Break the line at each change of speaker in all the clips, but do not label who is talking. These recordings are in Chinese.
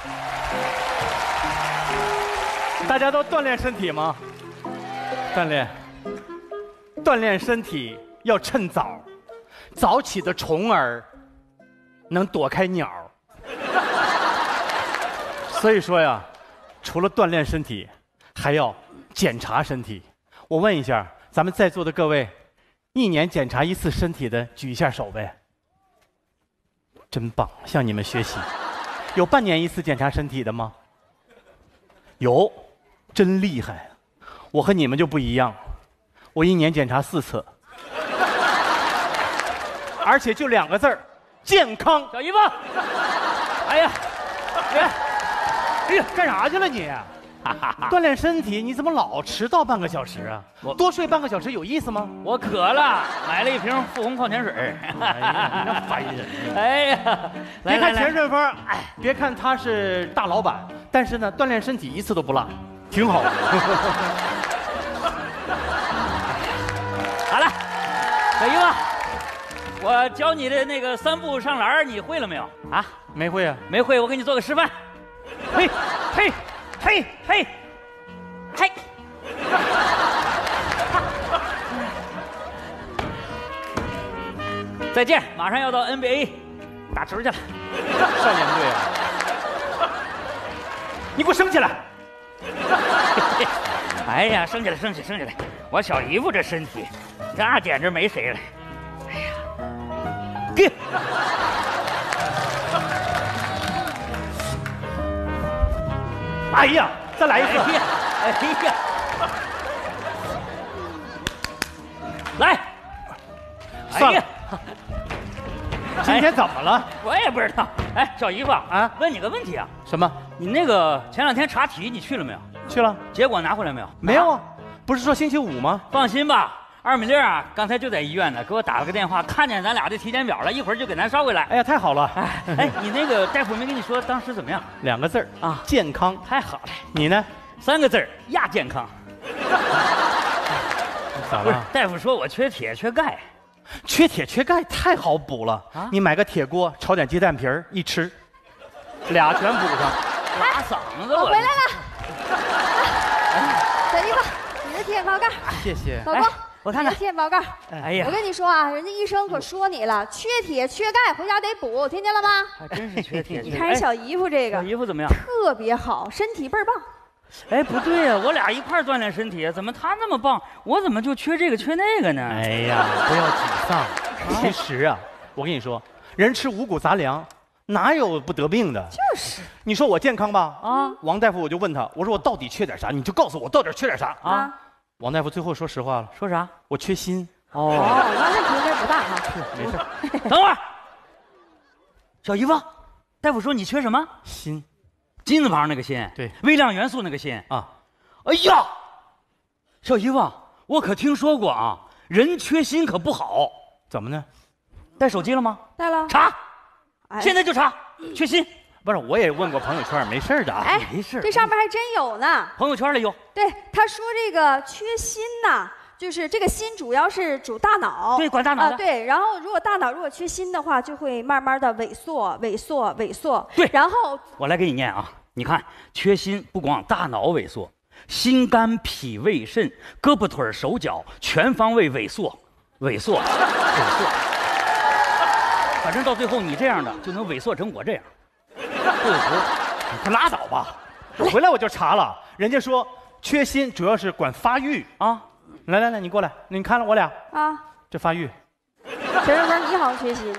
大家都锻炼身体吗？锻炼身体要趁早，早起的虫儿能躲开鸟。所以说呀，除了锻炼身体，还要检查身体。我问一下，咱们在座的各位，一年检查一次身体的举一下手呗。真棒，向你们学习。有半年一次检查身体的吗？有，真厉害。我和你们就不一样，我一年检查4次，而且就2个字儿，健康。
小姨夫，哎呀，
哎呀，干啥去了你？锻炼身体，你怎么老迟到半个小时啊？多睡半个小时有意思吗？
我渴了，买了一瓶富红矿泉水。
哎呀，那烦人！
哎呀，
别看钱顺风，别看他是大老板，但是呢，锻炼身体一次都不落，挺好。
好了，小姨夫，我教你的那个3步上篮，你会了没有啊？
没会啊？
没会，我给你做个示范。嘿，嘿。嘿，嘿，嘿！再见，马上要到 NBA 打球去了。
少年队啊！你给我升起来！
哎呀，升起来，升起来！我小姨夫这身体，那简直没谁了。哎呀，给！
哎呀，再来一次！
哎呀，来，
算了，今天怎么了？
我也不知道。哎，小姨夫啊，问你个问题啊。
什么？
你那个前2天查体你去了没有？
去了。
结果拿回来没有？
没有啊，不是说星期5吗？
放心吧。2米6啊，刚才就在医院呢，给我打了个电话，看见咱俩的体检表了，一会儿就给咱捎回来。
哎呀，太好了！
哎，你那个大夫没跟你说当时怎么样
？2个字儿
啊，
健康。
太好了。
你呢
？3个字儿，亚健康。
咋了？
大夫说我缺铁缺钙。
缺铁缺钙太好补了啊！你买个铁锅，炒点鸡蛋皮儿，一吃，2全补上。
拉嗓子！
我回来了。小姨夫，你的体检报告。
谢谢。
老公。
我看看
体检报告。
哎呀，
我跟你说啊，人家医生可说你了，缺铁缺钙，回家得补，听见了吗？
还真是缺铁。
你看人小姨夫这个，
小姨夫怎么样？
特别好，身体倍儿棒。
哎，不对呀，我俩一块锻炼身体，怎么他那么棒，我怎么就缺这个缺那个呢？
哎呀，不要沮丧。其实啊，我跟你说，人吃五谷杂粮，哪有不得病的？
就是。
你说我健康吧？
啊，
王大夫我就问他，我说我到底缺点啥？你就告诉我到底缺点啥
啊？
王大夫最后说实话了，
说啥？
我缺锌。
哦，那问题应该不大哈。
是，没事。
等会儿，小姨夫，大夫说你缺什么？
锌。
金字旁那个锌。
对，
微量元素那个锌
啊。
哎呀，小姨夫，我可听说过啊，人缺锌可不好。
怎么呢？
带手机了吗？
带了。
查，现在就查，缺锌。
不是，我也问过朋友圈，没事的啊。
哎，
没事。
这上面还真有呢。
朋友圈里有。
对，他说这个缺锌呐，就是这个锌主要是主大脑。
对，管大脑的。
对，然后如果大脑如果缺锌的话，就会慢慢的萎缩。
对，
然后
我来给你念啊，你看，缺锌不光大脑萎缩，心肝脾胃肾、胳膊腿手脚全方位萎缩。反正到最后你这样的就能萎缩成我这样。
你快拉倒吧！我回来我就查了，人家说缺锌主要是管发育
啊。
来，你过来，你看了我俩
啊，
这发育。
陈顺风，你好像缺锌。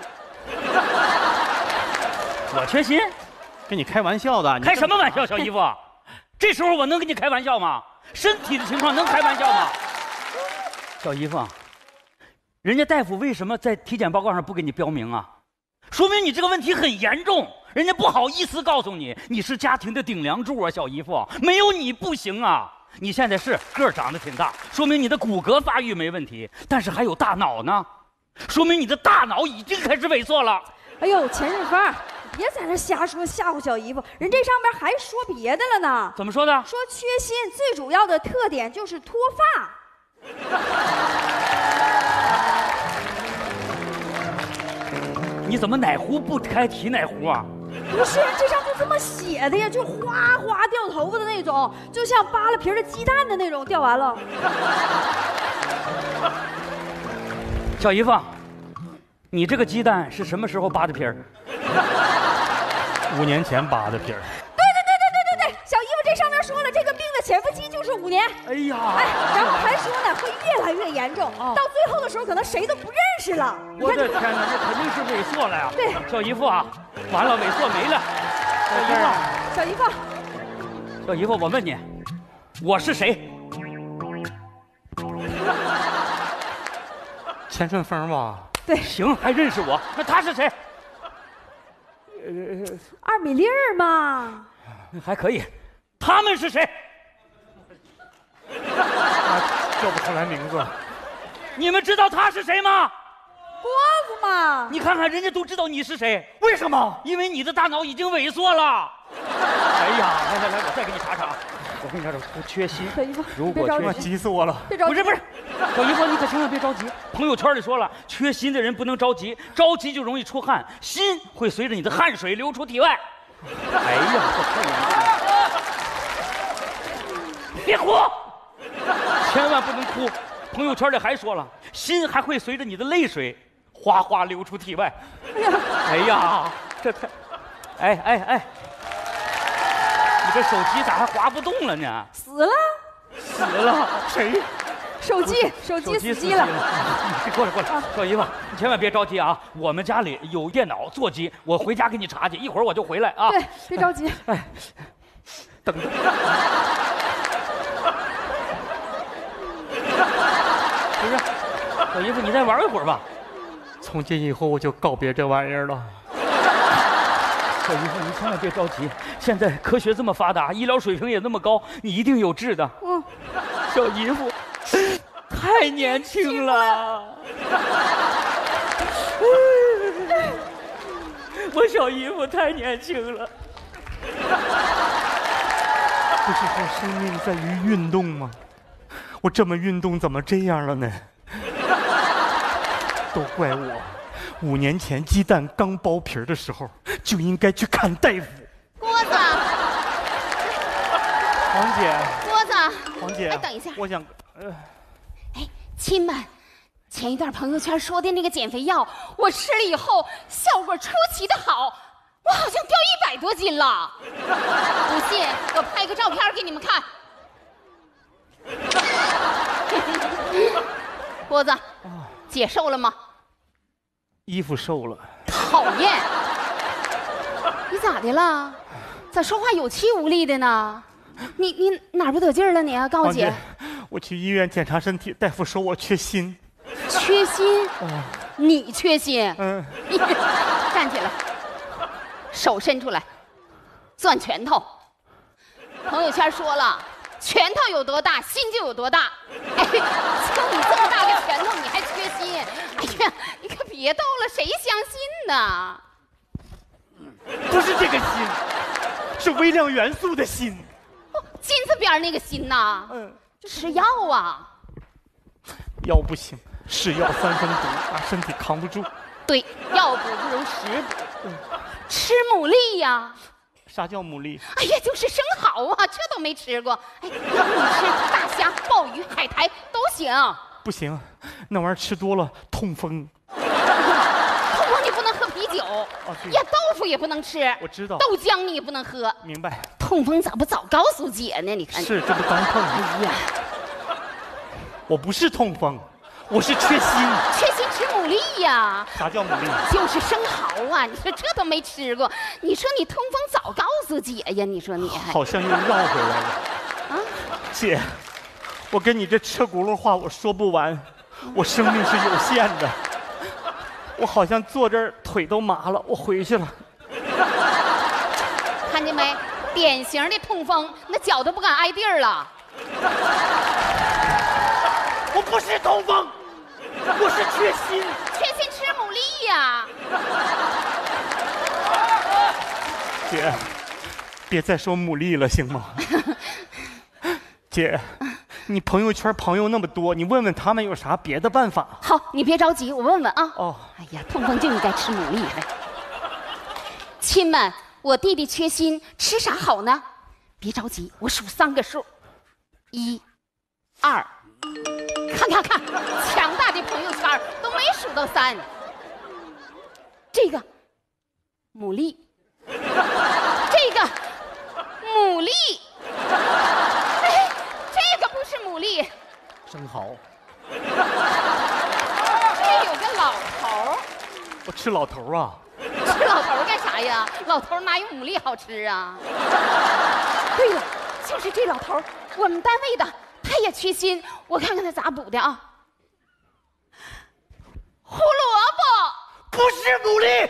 我缺锌？
跟你开玩笑的。
开什么玩笑，小姨夫？这时候我能跟你开玩笑吗？身体的情况能开玩笑吗？小姨夫，人家大夫为什么在体检报告上不给你标明啊？说明你这个问题很严重，人家不好意思告诉你，你是家庭的顶梁柱啊，小姨夫，没有你不行啊。你现在是个儿长得挺大，说明你的骨骼发育没问题，但是还有大脑呢，说明你的大脑已经开始萎缩了。
哎呦，钱顺风，别在这瞎说吓唬小姨夫，人这上边还说别的了呢。
怎么说的？
说缺锌最主要的特点就是脱发。
你怎么哪壶不开提哪壶啊？
不是，这上就这么写撇的呀，就哗哗掉头发的那种，就像扒了皮的鸡蛋的那种，掉完了。
小姨夫，你这个鸡蛋是什么时候扒的皮儿
？5年前扒的皮儿。
对，小姨夫这上面说了，这个病的潜伏期就是5年。
哎呀，
然后还说呢，会越来越严重，到最后的时候可能谁都不认识了。
我的天哪，这肯定是萎缩了呀！
对，
小姨夫啊，完了，萎缩没了。
小姨夫，
小姨夫，我问你，我是谁？
钱顺风吧？
对，
行，还认识我？那他是谁
？2米粒儿嘛。
还可以。他们是谁？
叫不出来名字。
你们知道他是谁吗？
郭子嘛。
你看看，人家都知道你是谁，
为什么？
因为你的大脑已经萎缩了。哎呀，来，我再给你查查。我跟你说，我缺锌。
小姨夫，
如果缺锌，
急死我了。
别着急。
不是，小姨夫，你可千万别着急。朋友圈里说了，缺锌的人不能着急，着急就容易出汗，锌会随着你的汗水流出体外。哎呀，这太严重了！别哭，千万不能哭。朋友圈里还说了，锌还会随着你的泪水哗哗流出体外。哎呀，这太……哎，你这手机咋还滑不动了呢？
死了？
谁？
手机死机了。
过来，小姨夫，你千万别着急啊！我们家里有电脑座机，我回家给你查去，一会儿我就回来啊。
对，别着急。
哎，等着。不是，小姨夫，你再玩一会儿吧。
从今以后我就告别这玩意儿了。
小姨夫，你千万别着急，现在科学这么发达，医疗水平也那么高，你一定有治的。小姨夫。太年轻了，我小姨夫太年轻了。
不是说生命在于运动吗？我这么运动，怎么这样了呢？都怪我，5年前鸡蛋刚剥皮的时候就应该去看大夫。
郭子，
黄姐，
黄姐，哎，等一下，
我想，
亲们，前一段朋友圈说的那个减肥药，我吃了以后效果出奇的好，我好像掉100多斤了。不信，我拍个照片给你们看。郭子，姐瘦了吗？
衣服瘦了。
讨厌！你咋的了？咋说话有气无力的呢？你哪儿不得劲儿了你？告诉姐。
我去医院检查身体，大夫说我缺锌。
缺锌？你缺锌？站起来，手伸出来，攥拳头。朋友圈说了，拳头有多大，心就有多大。哎，就你这么大个拳头，你还缺锌？哎呀，你可别逗了，谁相信呢？
不是这个锌，是微量元素的锌。
金字边那个锌呐。吃药啊。
药不行，是药3分毒，身体扛不住。
对，药补不如食补。吃牡蛎呀。
啥叫牡蛎？
哎呀，就是生蚝啊，这都没吃过。哎，要不你吃大虾、鲍鱼、海苔都行。
不行，那玩意儿吃多了痛风。
痛风你不能喝啤酒，呀，豆腐也不能吃。
我知道。
豆浆你也不能喝。
明白。
痛风咋不早告诉姐呢？你看。
是，这不刚碰。
哎呀，
我不是痛风，我是缺锌。
缺锌吃牡蛎呀。
啥叫牡蛎？
就是生蚝啊！你说这都没吃过，你说你痛风早告诉姐呀？你说你还
好像又绕回来了。啊，姐，我跟你这车轱辘话我说不完，我生命是有限的。我好像坐这儿腿都麻了，我回去了。
看见没？典型的痛风，那脚都不敢挨地儿了。
我不是痛风，我是缺锌。
缺锌吃牡蛎呀。
姐，别再说牡蛎了，行吗？姐，你朋友圈朋友那么多，你问问他们有啥别的办法。
好，你别着急，我问问啊。
哦。
哎呀，痛风就应该吃牡蛎。亲们， 我弟弟缺锌，吃啥好呢？别着急，我数3个数，1、2，看，强大的朋友圈都没数到3。这个牡蛎，这个牡蛎，哎，这个不是牡蛎，
生蚝。
这有个老头儿。
我吃老头啊。
吃老头儿干啥呀？老头儿哪有牡蛎好吃啊？对了，就是这老头儿，我们单位的，他也缺锌，我看看他咋补的啊。胡萝卜
不是牡蛎。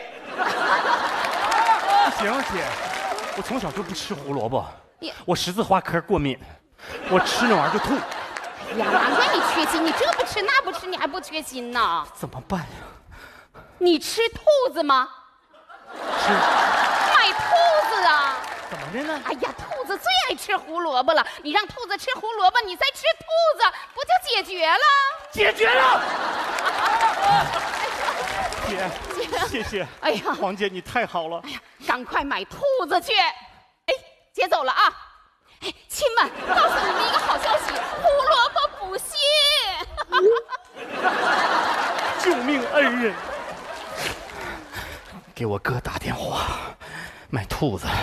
行姐，我从小就不吃胡萝卜，我十字花科过敏，我吃那玩意儿就吐。
哎呀，难怪你缺锌，你这不吃那不吃，你还不缺锌呢？
怎么办呀？
你吃兔子吗？
吃。
买兔子啊？
怎么的呢？
哎呀，兔子最爱吃胡萝卜了，你让兔子吃胡萝卜，你再吃兔子，不就解决了？
解决了。姐，谢谢。
哎呀，
黄姐你太好了。
哎呀，赶快买兔子去。哎，姐走了啊。哎，亲们，告诉你们一个好消息，胡萝卜补锌。
救命恩人。给我哥打电话，买兔子。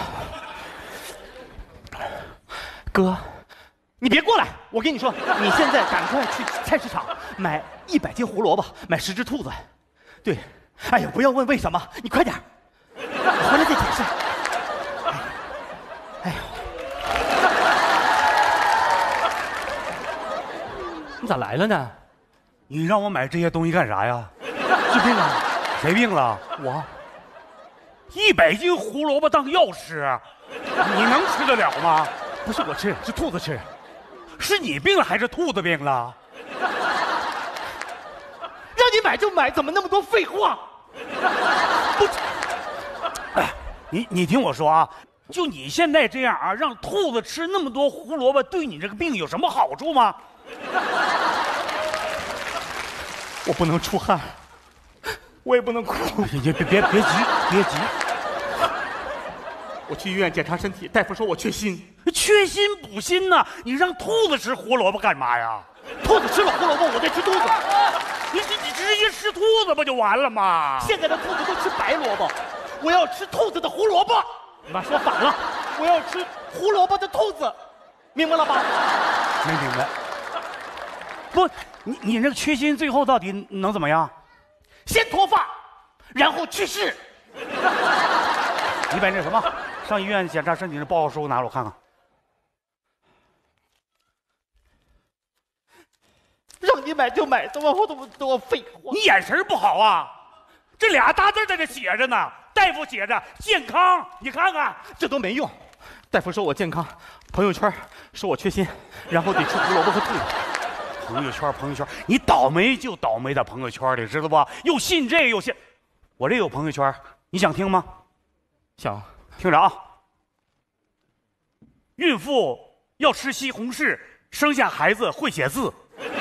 哥，你别过来！我跟你说，你现在赶快去菜市场买100斤胡萝卜，买10只兔子。对，哎呀，不要问为什么，你快点，我回来再解释。哎呦，你咋来了呢？
你让我买这些东西干啥呀？
治病啊？
谁病了？
我。
100斤胡萝卜当药吃，你能吃得了吗？
不是我吃，是兔子吃。
是你病了还是兔子病了？
让你买就买，怎么那么多废话？
不，哎，你听我说啊，就你现在这样啊，让兔子吃那么多胡萝卜，对你这个病有什么好处吗？
我不能出汗，我也不能哭。
别急。
我去医院检查身体，大夫说我缺锌。
缺锌补锌呢？你让兔子吃胡萝卜干嘛呀？
兔子吃了胡萝卜，我再吃兔子。
你直接吃兔子不就完了吗？
现在的兔子都吃白萝卜，我要吃兔子的胡萝卜。你妈说反了，我要吃胡萝卜的兔子，明白了吧？
没明白。不，你那个缺锌最后到底能怎么样？
先脱发，然后去世。
你把那什么，上医院检查身体的报告书拿来我看看。
让你买就买，多废话！
你眼神不好啊，这俩大字在这写着呢，大夫写着健康，你看看
这都没用。大夫说我健康，朋友圈说我缺锌，然后得吃胡萝卜和兔子。
朋友圈，你倒霉就倒霉在朋友圈里，知道不？又信这又信，我这有朋友圈，你想听吗？
想
听着啊。孕妇要吃西红柿，生下孩子会写字。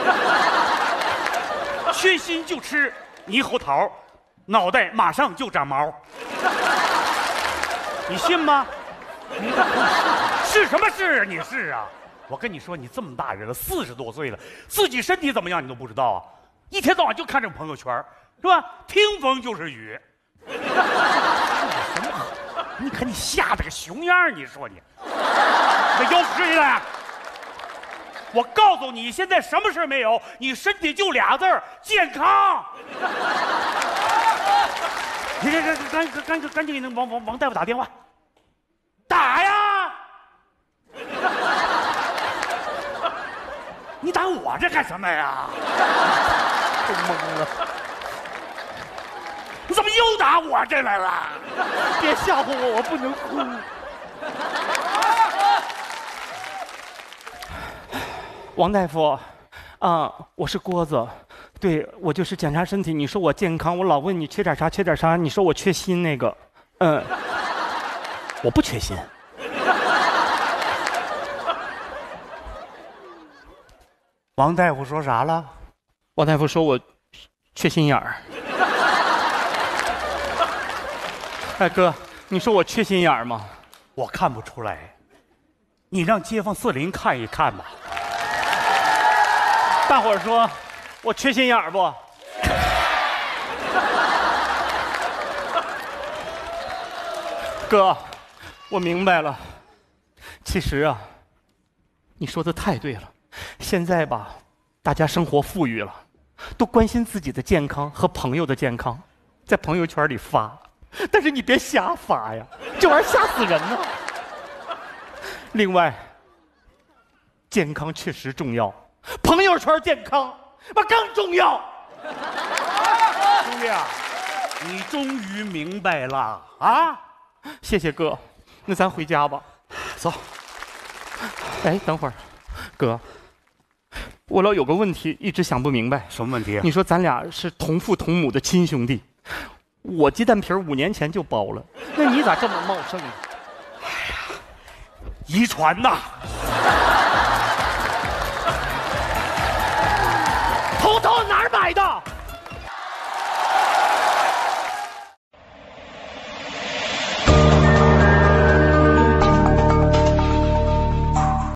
缺锌就吃猕猴桃，脑袋马上就长毛。你信吗？是什么事？你是啊？我跟你说，你这么大人了，40多岁了，自己身体怎么样你都不知道啊？一天到晚就看这朋友圈，是吧？听风就是雨。什么？你看你吓得个熊样，你说你，那有事了？我告诉你，现在什么事没有，你身体就俩字儿：健康。你赶紧给那王大夫打电话，打呀！你打我这干什么呀？
都懵了。
你怎么又打我这来了？
别吓唬我，我不能哭。王大夫，啊，我是郭子，对，我就是检查身体。你说我健康，我老问你缺点啥，你说我缺锌那个，我不缺锌。
王大夫说啥了？
王大夫说我缺心眼儿。哎哥， 你说我缺心眼儿吗？
我看不出来，你让街坊四邻看一看吧。
大伙儿说我缺心眼儿不？哥，我明白了。其实啊，你说的太对了。现在吧，大家生活富裕了，都关心自己的健康和朋友的健康，在朋友圈里发。但是你别瞎发呀，这玩意儿吓死人呢。另外，健康确实重要，朋友圈健康那更重要。
兄弟啊，你终于明白了啊！
谢谢哥，那咱回家吧。
走。
哎，等会儿，哥，我老有个问题一直想不明白。
什么问题？
你说咱俩是同父同母的亲兄弟，我鸡蛋皮5年前就包了，那你咋这么茂盛呢？
遗传呐！
头哪儿买的？